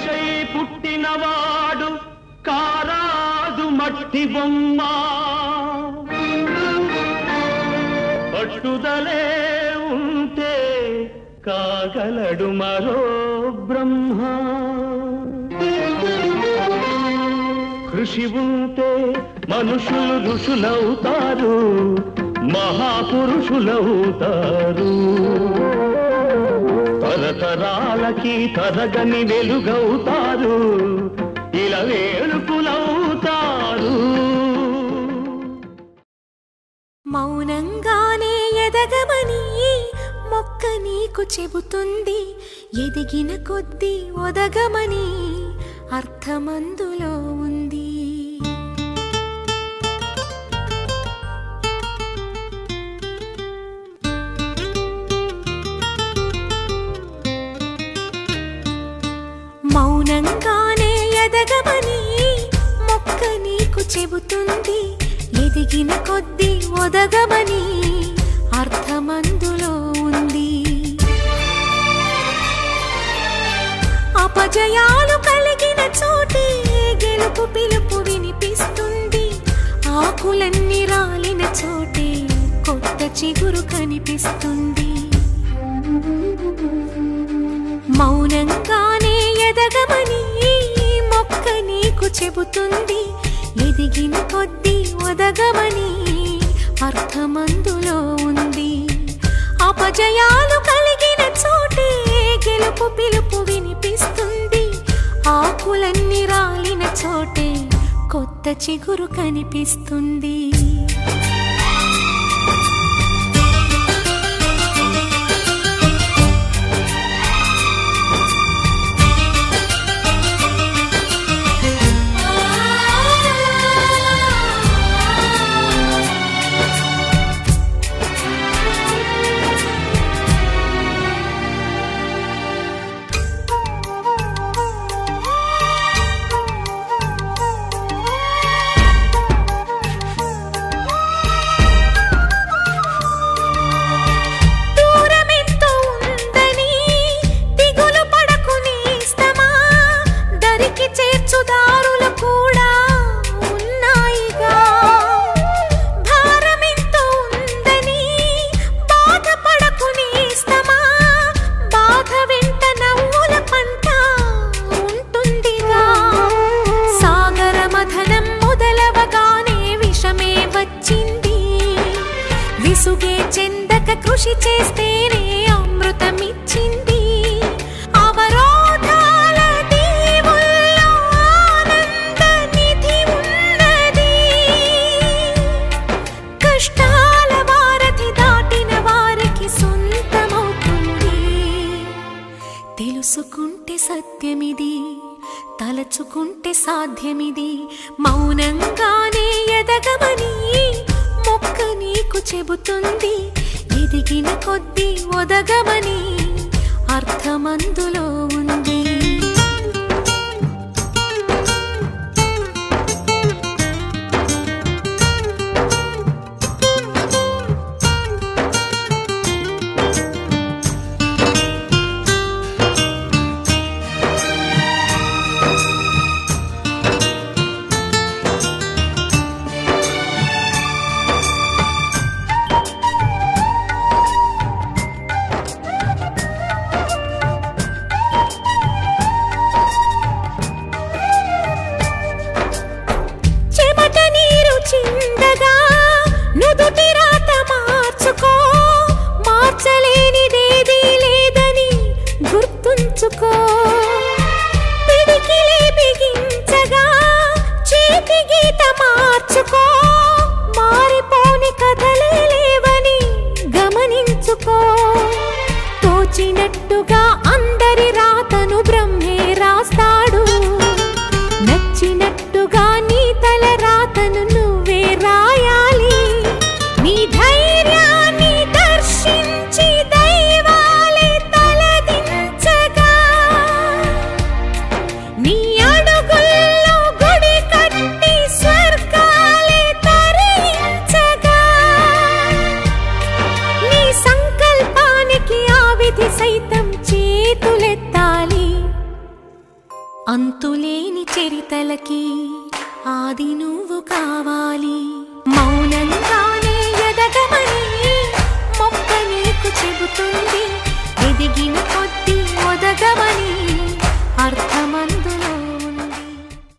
మనిషై పుట్టినవాడు కారాదు మట్టి బొమ్మ పట్టుదలే ఉంటే కాగలడు మరో బ్రహ్మ కృషి ఉంటే మనుషులు ఋషులవుతారు మహాపురుషులవుతారు తరతరాలకి తరగని వెలుగవుతారు ఇలా వేడుకులవుతారు మౌనంగానే ఎదగమని మొక్క నీకు చెబుతుంది ఎదిగిన కొద్దీ ఒదగమని అర్థమందులో ఉంది మౌనంగానే ఎదగమని మొక్క నీకు చెబుతుంది ఎదిగిన కొద్దీ ఒదగమని అర్థమందులో ఉంది అపజయాలు కలిగిన చోటే గెలుపు పిలుపు వినిపిస్తుంది ఆకులన్నీ రాలిన చోటే కొత్త చిగురు కనిపిస్తుంది మౌనంగానే ఎదగమని మొక్క నీకు చెబుతుంది ఎదిగిన కొద్దీ ఒదగమని అర్థమందులో ఉంది అపజయాలు కలిగిన చోటే గెలుపు పిలుపు వినిపిస్తుంది ఆకులన్నీ రాలిన చోటే కొత్త చిగురు కనిపిస్తుంది కృషి చేస్తేనే అమృతమిచ్చింది అవరోధాల దీవుల్లో ఆనంద నిధి ఉన్నది కష్టాల వారధి దాటిన వారికి సొంతమవుతుంది తెలుసుకుంటే సత్యమిది తలచుకుంటే సాధ్యమిది మౌనంగానే ఎదగమని మొక్క నీకు చెబుతుంది ఎదిగిన కొద్దీ ఒదగమని అర్థమందులో ఉంది తోచినట్టుగా అందరి రాతను బ్రహ్మే రాస్తాడు నచ్చినట్టుగా నీ తల రాతను నువ్వే రాయాలి నీ ధైర్యాన్ని దర్శించి దైవాలే తలదించగా అంతులేని చరితలకి ఆది నువ్వు కావాలి. మౌనంగానే